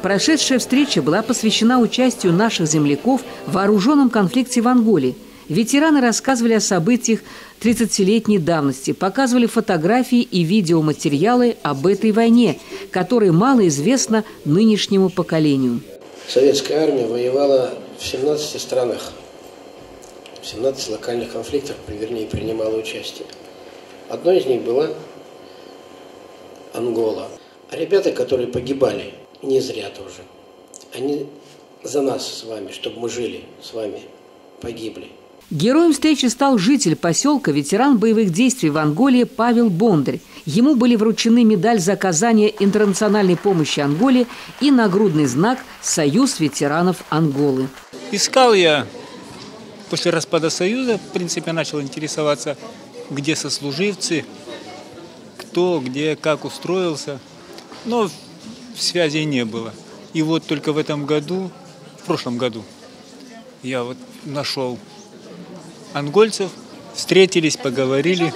Прошедшая встреча была посвящена участию наших земляков в вооруженном конфликте в Анголе. Ветераны рассказывали о событиях 30-летней давности, показывали фотографии и видеоматериалы об этой войне, которая мало известна нынешнему поколению. Советская армия воевала в 17 странах, в 17 локальных конфликтах, вернее, принимала участие. Одной из них была Ангола. А ребята, которые погибали, не зря тоже, они за нас с вами, чтобы мы жили с вами, погибли. Героем встречи стал житель поселка, ветеран боевых действий в Анголе Павел Бондарь. Ему были вручены медаль за оказание интернациональной помощи Анголе и нагрудный знак «Союз ветеранов Анголы». Искал я после распада Союза, в принципе, начал интересоваться, где сослуживцы, кто, где, как устроился. Но связи не было. И вот только в прошлом году, я вот нашел ангольцев, встретились, поговорили,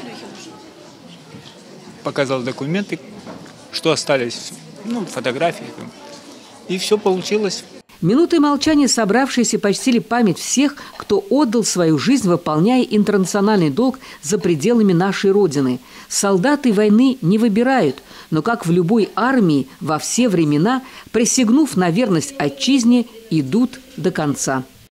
показал документы, что остались, фотографии, и все получилось. Минутой молчания собравшиеся почтили память всех, кто отдал свою жизнь, выполняя интернациональный долг за пределами нашей Родины. Солдаты войны не выбирают, но, как в любой армии, во все времена, присягнув на верность отчизне, идут до конца.